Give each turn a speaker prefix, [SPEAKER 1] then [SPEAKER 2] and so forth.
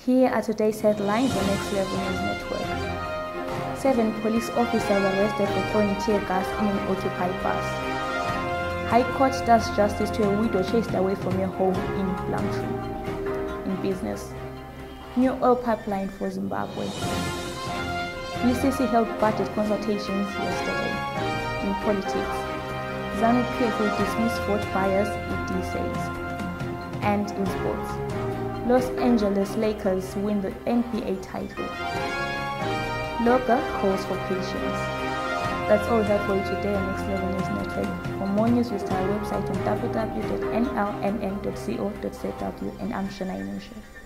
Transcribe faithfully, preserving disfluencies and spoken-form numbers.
[SPEAKER 1] Here are today's headlines on Next Level News Network. Seven police officers arrested for throwing tear gas in an occupied bus. High Court does justice to a widow chased away from her home in Plumtree. In business, new oil pipeline for Zimbabwe. U C C held budget consultations yesterday. In politics, ZANU-P F will dismiss vote buyers, E D says. And in sports, Los Angeles Lakers win the N B A title. Loga calls for patience. That's all we have for you today on Next Level News Network. For more news, visit our website on w w w dot n l n n dot co dot z w, and I'm Shana Inusha.